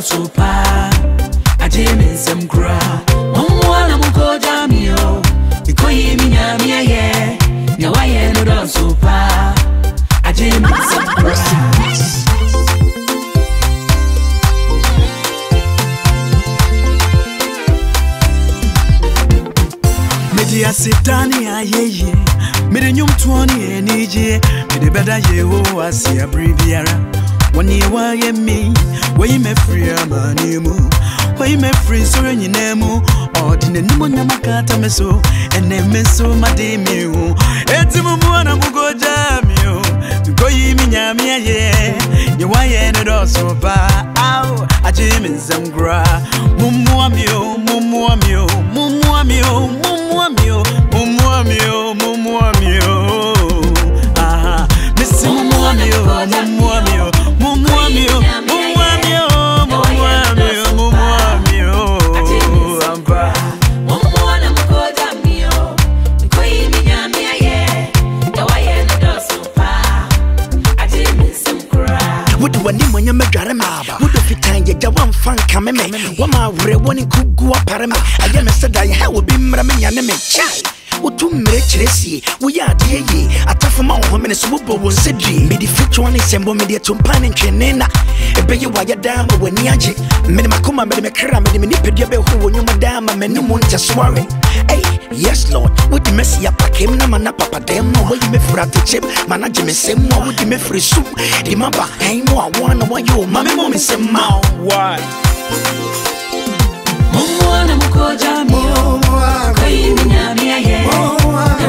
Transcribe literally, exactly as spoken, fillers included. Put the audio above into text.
super. I jam in some cra. Mumwana muko jamio. Iko yimi nyamia ye. Nyawaye no don super. I jam in some cra. Media sitani ayeye. Mede nyum tuoni enije. Mede beda yeho asi abribiara. Wani wa ye me. Why me free amanimu? Why me free so any name? Ordinary no namakata me so, and then me so mademi. Etimuana mugo jamio. To go ye me nyamia ye. You why ended also ba. Ow, I jim in some gra. Mumuamio, mumuamio, mumuamio, mumuamio, mumuamio, mumuamio. Aha, Miss Mumuamio, mumuamio, mumuamio. When you make a map, would if you can get one fun coming, one my one could go up. I am said I will be Mrammy child. What to make Chelsea? We are dear ye. A tough amount of minutes whoop was said, made the fit one is and media to pan and Chenena. A bay you wire down when Yaji. Medimakuma made me cram and manipulate who knew Madame and many moons just worry. Hey, yes, Lord, with the messy up, I came na papa dem, no way me for a chip, management same one with me free soup. Remember, I more one of you, mammy, mommy, some mouth. Why? Mumuana muko jamio. Kwa yimi nyamia ye.